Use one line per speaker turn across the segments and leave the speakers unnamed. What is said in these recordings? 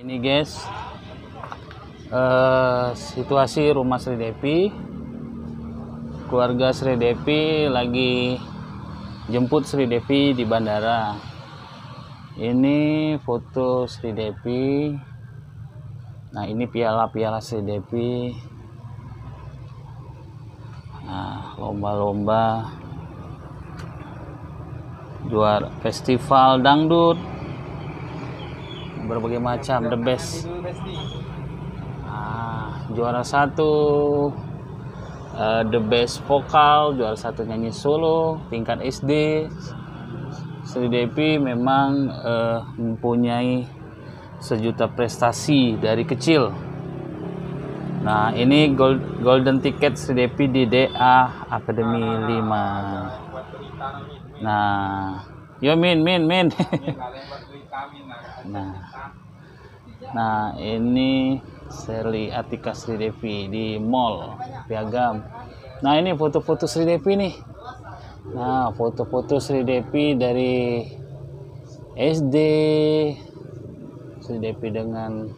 Ini guys, situasi rumah Sri Devi. Keluarga Sri Devi lagi jemput Sri Devi di bandara. Ini foto Sri Devi. Nah, ini piala-piala Sri Devi. Nah, lomba-lomba juara festival dangdut berbagai macam, the best. Nah, juara satu the best vokal, juara satu nyanyi solo tingkat SD. Sri Devi memang mempunyai sejuta prestasi dari kecil. Nah, ini golden ticket Sri Devi di DA Academy 5. Nah, yo min. Nah, ini Sherly Atika Sri Devi di Mall Piagam. Nah, ini foto-foto Sri Devi nih. Nah, foto-foto Sri Devi dari SD, Sri Devi dengan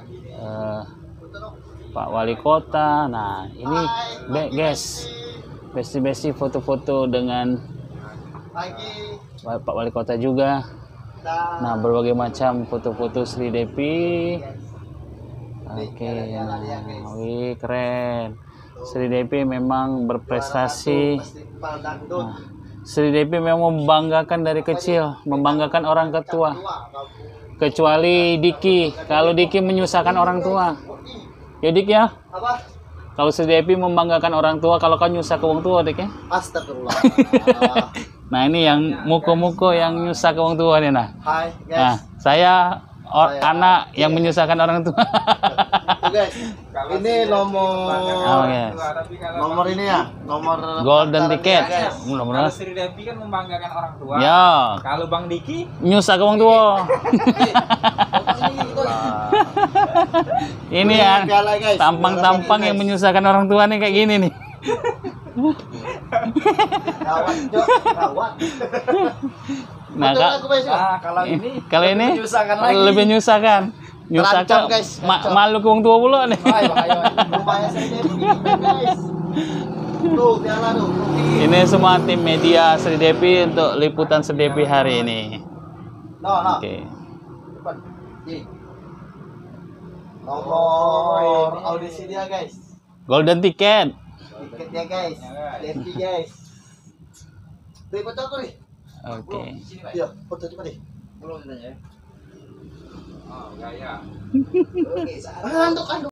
Pak Wali Kota. Nah, ini guys, besti foto-foto dengan Pak Wali Kota juga. Nah, berbagai macam foto-foto Sri Devi. Oke, nah, wih, keren. Sri Devi memang berprestasi. Nah, Sri Devi memang membanggakan dari kecil, membanggakan orang tua. Kecuali Diki, kalau Diki menyusahkan orang tua. Ya Dik ya? Kalau Sri Devi membanggakan orang tua, kalau kau nyusah ke orang tua, Dik ya? Astagfirullah. Nah, ini yang muko-muko yang nyusah ke orang tua nih, nah.
Hai, guys.
Nah, saya anak yang menyusahkan orang tua.
Guys, ini nomor ini ya, nomor
golden ticket.
Kalau Sri Devi kan membanggakan orang tua.
Ya.
Kalau Bang Diki
nyusah ke orang tua. Ini ya, tampang-tampang yang menyusahkan orang tua nih kayak gini nih. Nah,
kalau ini
lebih menyusahkan. Nyusahkan malu ke orang tua pula nih. Ini semua tim media Sri Devi untuk liputan Sri Devi hari ini. Oke.
Nomor audisi dia, guys.
Golden ticket.
Tiketnya, guys. Devi, guys. Tuh, foto aku nih.
Oke.
Iya, foto coba deh.
belum ya. Oh, gaya.
Oke,